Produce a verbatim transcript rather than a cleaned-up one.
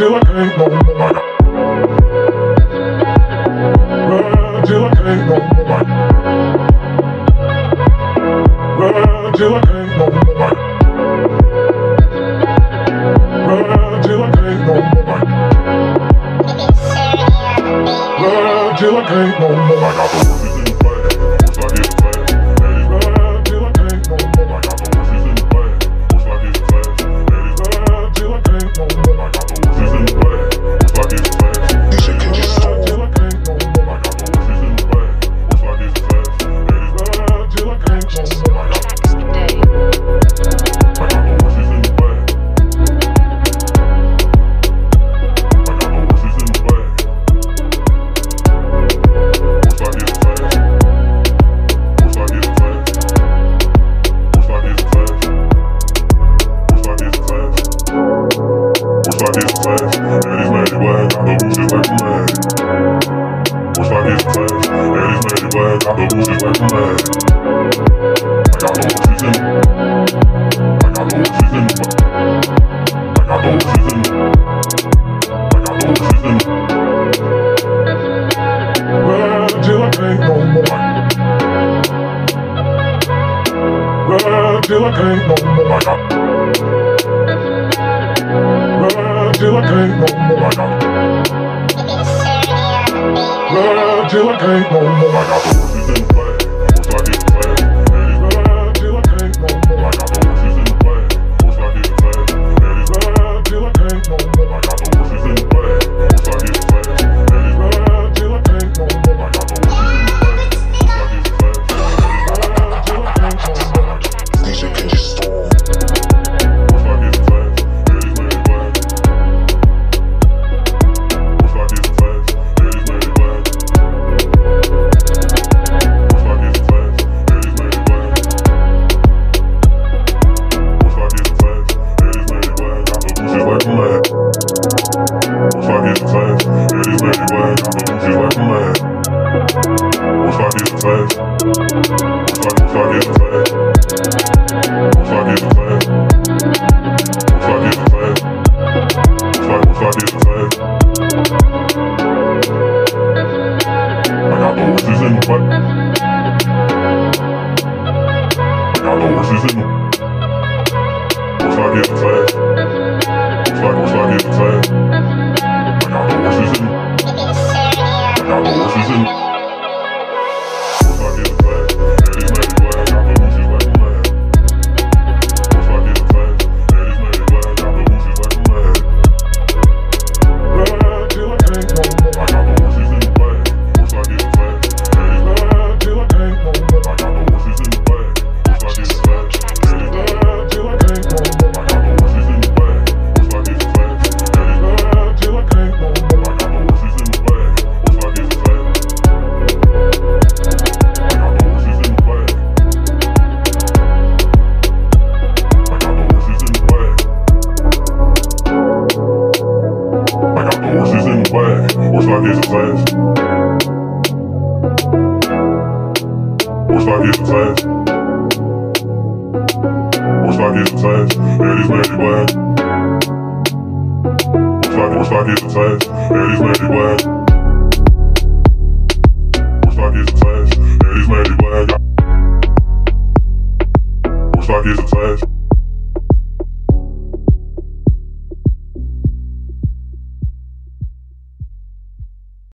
till I can't no more. Run till I can't no more. Run till I can't no more. Run till I can't no more. Run till I can't no more. I got the horses in the bag, horse like it's fast. Run till I can't no more. I got the horses in the bag, horse like it's fast. Run till I can't no more. I got the horses in the bag, horse like it's fast. D J Kenji Storm. Till I can't no more. I got the horses in the bag, horse like it's fast. Run till I can't no more. I got I got the horses in the bag. I got the horses in the bag. Horse like it's fast. Horse like it's fast. Horse like it's fast. Horse like it's fast. Horse like it's fast. And he's mad black. Got the horses like a mad. Horse like it's fast. And he's mad black. Got the horses like a mad. I got the horses in the I got the horses in the I got the horses in the I got the horses in the Run till I can't no more. Run till I can't no more. I got Run till I can't no more. I got Run till I can't no more. I got the horses in the bag. Horse like it's fast. Run till I can't no more. I got the horses in the bag. Horse like it's fast. Run till I can't no more. I got the horses in the bag. Horse like it's fast. Run till I can't no more. I got the horses in the bag. Horse like it's fast. Run till I can't no more. D J Kenji Storm. Horse like it's fast. And he's made it black. Horse like it's fast. And he's made it black. Horse like it's fast. And he's made it black. Horse like it's fast. And he's made it black. Got the horses like a mad. Horse like it's fast. And he's made it black. Got the horses like a mad. Horse like it's fast. Horse like horse like it's fast. Horse like it's fast. Horse like it's fast. Horse like horse like it's fast. I got the horses in the butt. I got the horses in the Horse like it's fast. Horse like horse like it's fast. I got the horses in the I got the horses in the Horse like it's fast. And he's made it black. Got the horses like a mad. Horse like it's fast. And he's made it black. Got the horses like a mad. Run till I can't no more. I got the horses in the bag. Horse like it's fast. And he's run till I can't no more. I got the horses in the bag. Horse like it's fast. And he's run till I can't no more. I got the horses in the bag. Horse like it's fast. And he's run till I can't no more. I got the horses in the bag. Horse like it's fast. I got the horses in the bag. I got the horses in the bag. I got the horses in the bag. Horse like it's fast. Horse like it's fast. Horse like it's fast. And he's made it black. Horse like horse like it's fast. And he's made it black. Horse like it's fast. And he's made it black. Horse like it's fast.